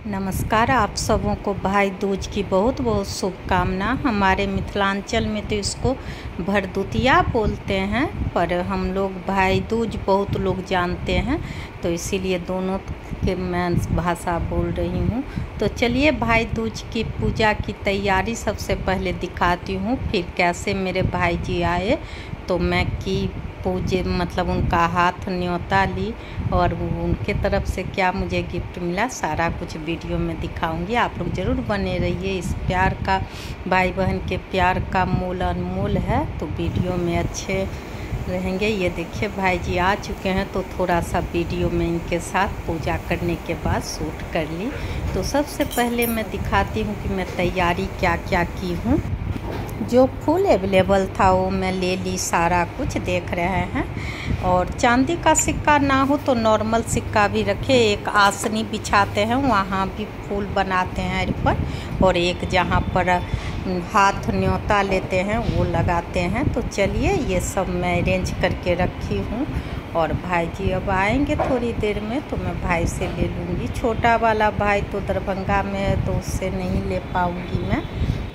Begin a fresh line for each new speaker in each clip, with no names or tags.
नमस्कार। आप सबों को भाई दूज की बहुत बहुत शुभकामना। हमारे मिथिलांचल में तो इसको भरदुतिया बोलते हैं, पर हम लोग भाई दूज बहुत लोग जानते हैं, तो इसीलिए दोनों के मैं भाषा बोल रही हूँ। तो चलिए भाई दूज की पूजा की तैयारी सबसे पहले दिखाती हूँ, फिर कैसे मेरे भाई जी आए तो मैं की पूजे मतलब उनका हाथ न्योता ली और उनके तरफ से क्या मुझे गिफ्ट मिला, सारा कुछ वीडियो में दिखाऊंगी। आप लोग ज़रूर बने रहिए। इस प्यार का, भाई बहन के प्यार का मोल अनमोल है, तो वीडियो में अच्छे रहेंगे। ये देखिए भाई जी आ चुके हैं, तो थोड़ा सा वीडियो में इनके साथ पूजा करने के बाद शूट कर ली। तो सबसे पहले मैं दिखाती हूँ कि मैं तैयारी क्या क्या की हूँ। जो फूल अवेलेबल था वो मैं ले ली, सारा कुछ देख रहे हैं। और चांदी का सिक्का ना हो तो नॉर्मल सिक्का भी रखे। एक आसनी बिछाते हैं, वहाँ भी फूल बनाते हैं पर, और एक जहाँ पर हाथ न्योता लेते हैं वो लगाते हैं। तो चलिए ये सब मैं अरेंज करके रखी हूँ। और भाई जी अब आएंगे थोड़ी देर में, तो मैं भाई से ले लूँगी। छोटा वाला भाई तो दरभंगा में है, तो उससे नहीं ले पाऊँगी मैं,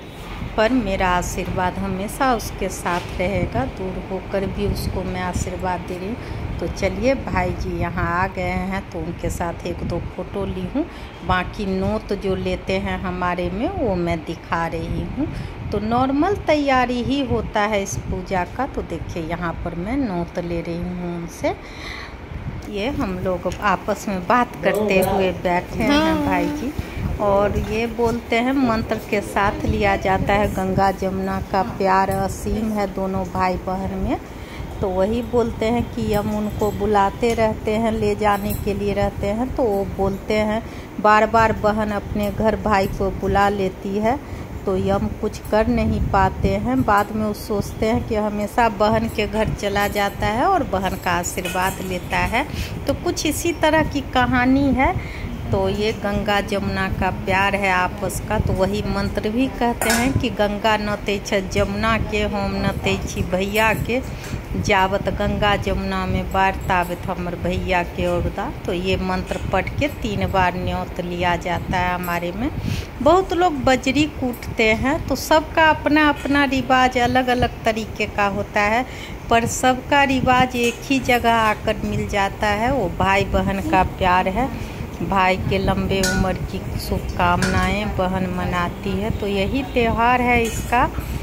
पर मेरा आशीर्वाद हमेशा उसके साथ रहेगा। दूर होकर भी उसको मैं आशीर्वाद दे रही हूँ। तो चलिए भाई जी यहाँ आ गए हैं, तो उनके साथ एक दो फ़ोटो ली हूँ। बाकी नोट जो लेते हैं हमारे में वो मैं दिखा रही हूँ। तो नॉर्मल तैयारी ही होता है इस पूजा का। तो देखिए यहाँ पर मैं नोट ले रही हूँ उनसे। ये हम लोग आपस में बात करते हुए बैठे हैं भाई जी, और ये बोलते हैं मंत्र के साथ लिया जाता है। गंगा जमुना का प्यार असीम है दोनों भाई बहन में, तो वही बोलते हैं कि हम उनको बुलाते रहते हैं, ले जाने के लिए रहते हैं। तो वो बोलते हैं बार बार बहन अपने घर भाई को बुला लेती है, तो हम कुछ कर नहीं पाते हैं। बाद में वो सोचते हैं कि हमेशा बहन के घर चला जाता है और बहन का आशीर्वाद लेता है। तो कुछ इसी तरह की कहानी है। तो ये गंगा जमुना का प्यार है आपस का। तो वही मंत्र भी कहते हैं कि गंगा न तेछ जमुना के, हम न तेछी भैया के, जावत गंगा जमुना में बार तावत हमर भैया के औरदा। तो ये मंत्र पढ़ के 3 बार न्योत लिया जाता है हमारे में। बहुत लोग बजरी कूटते हैं, तो सबका अपना अपना रिवाज अलग अलग तरीके का होता है, पर सबका रिवाज एक ही जगह आकर मिल जाता है। वो भाई बहन का प्यार है। भाई के लंबे उम्र की शुभकामनाएं बहन मनाती है। तो यही त्यौहार है इसका।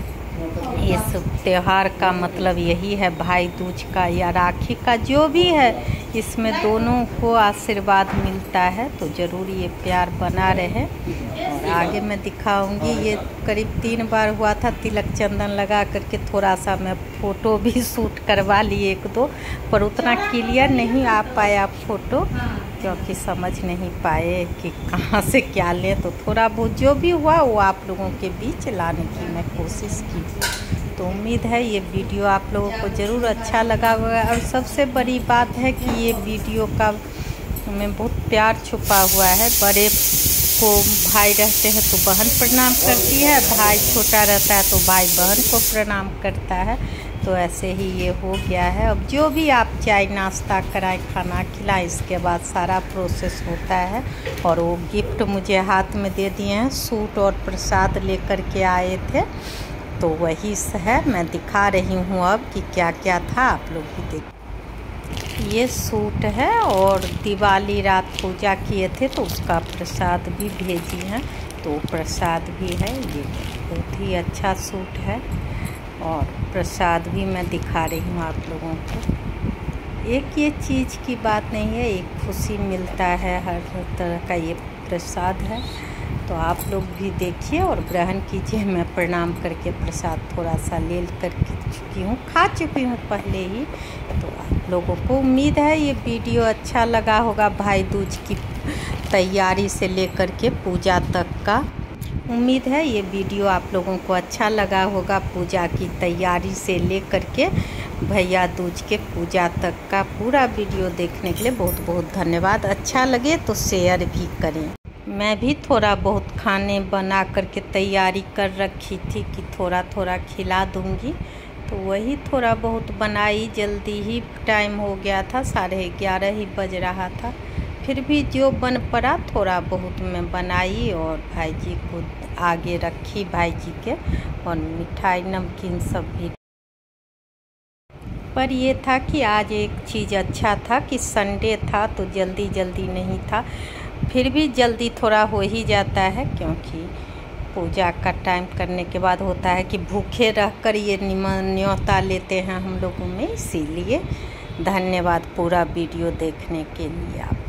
इस त्यौहार का मतलब यही है भाई दूज का या राखी का, जो भी है इसमें दोनों को आशीर्वाद मिलता है। तो ज़रूर ये प्यार बना रहे। और आगे मैं दिखाऊंगी। ये करीब 3 बार हुआ था तिलक चंदन लगा करके। थोड़ा सा मैं फ़ोटो भी शूट करवा ली 1-2, पर उतना क्लियर नहीं आ पाया फ़ोटो, क्योंकि समझ नहीं पाए कि कहाँ से क्या लें। तो थोड़ा बहुत जो भी हुआ वो आप लोगों के बीच लाने की मैं कोशिश की। तो उम्मीद है ये वीडियो आप लोगों को ज़रूर अच्छा लगा होगा। और सबसे बड़ी बात है कि ये वीडियो का में बहुत प्यार छुपा हुआ है। बड़े को भाई रहते हैं तो बहन प्रणाम करती है, भाई छोटा रहता है तो भाई बहन को प्रणाम करता है। तो ऐसे ही ये हो गया है। अब जो भी आप चाय नाश्ता कराएं, खाना खिलाएं, इसके बाद सारा प्रोसेस होता है। और वो गिफ्ट मुझे हाथ में दे दिए हैं, सूट और प्रसाद लेकर के आए थे। तो वही है मैं दिखा रही हूँ अब कि क्या क्या था, आप लोग भी देख। ये सूट है और दिवाली रात पूजा किए थे तो उसका प्रसाद भी भेजी हैं, तो प्रसाद भी है। ये बहुत ही अच्छा सूट है और प्रसाद भी मैं दिखा रही हूँ आप लोगों को। एक ये चीज़ की बात नहीं है, एक खुशी मिलता है, हर तरह का ये प्रसाद है। तो आप लोग भी देखिए और ग्रहण कीजिए। मैं प्रणाम करके प्रसाद थोड़ा सा ले कर चुकी हूँ, खा चुकी हूँ पहले ही। तो आप लोगों को उम्मीद है ये वीडियो अच्छा लगा होगा। भाई दूज की तैयारी से लेकर के पूजा तक का उम्मीद है ये वीडियो आप लोगों को अच्छा लगा होगा। पूजा की तैयारी से लेकर के भैया दूज के पूजा तक का पूरा वीडियो देखने के लिए बहुत बहुत धन्यवाद। अच्छा लगे तो शेयर भी करें। मैं भी थोड़ा बहुत खाने बना करके तैयारी कर रखी थी कि थोड़ा थोड़ा खिला दूंगी। तो वही थोड़ा बहुत बनाई, जल्दी ही टाइम हो गया था, 11:30 ही बज रहा था। फिर भी जो बन पड़ा थोड़ा बहुत मैं बनाई और भाई जी को आगे रखी, भाई जी के, और मिठाई नमकीन सब भी। पर ये था कि आज एक चीज़ अच्छा था कि संडे था तो जल्दी जल्दी नहीं था, फिर भी जल्दी थोड़ा हो ही जाता है, क्योंकि पूजा का टाइम करने के बाद होता है कि भूखे रहकर ये न्योता लेते हैं हम लोगों में। इसीलिए धन्यवाद पूरा वीडियो देखने के लिए आप।